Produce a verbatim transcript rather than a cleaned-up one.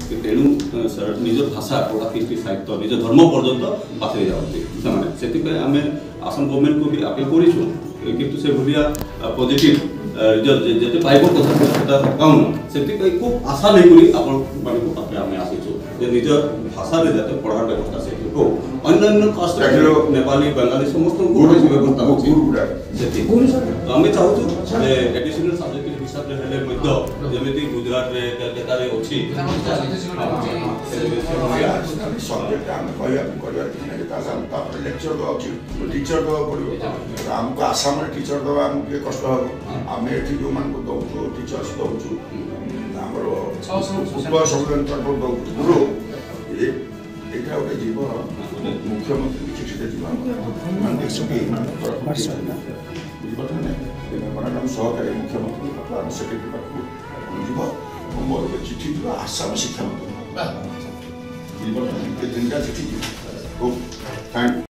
तेणु निज भाषा कोटा कृष्टि साहित्य निज धर्म पर्यंत पाथरी जाते आम आसाम गवर्नमेंट को भी अपील करूँ किंतु से भलिया पॉजिटिव रिजल्ट जेते पाइब कथा पाऊन से खूब आशा नहीं पाखे आम आसीचु निज भाषा जाते पढ़ार व्यवस्था से हो अन्य कास्ट नेपाली बंगाली समस्त व्यवस्था तो आम चाहूँ एडिशनल सब्जेक्ट हिसाब से जमी गुजरात रे कलकत्ता रे अच्छी सब्जेक्ट आम कह लेक्चर दवा टीचर दवा पड़ो आमको आसाम टीचर दवा आमको कष्ट हम आम ये जो मान दौचु टीचर्स दौचु उप संवेदन दौचु गुरु यहाँ गोटे जीव मुख्यमंत्री चिकित्सा जीवन बुझे सहकारी मुख्यमंत्री सेक्रेटरी पाखक मोर गोटे चिठी जी आसाम शिक्षा मंत्री तीन टा चिठी थैंक